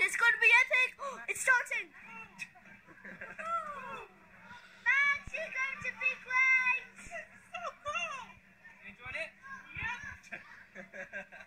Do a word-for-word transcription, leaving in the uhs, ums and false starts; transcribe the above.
It's going to be epic. It's starting. Max, you're going to be great. So cool. You enjoying it? Yep.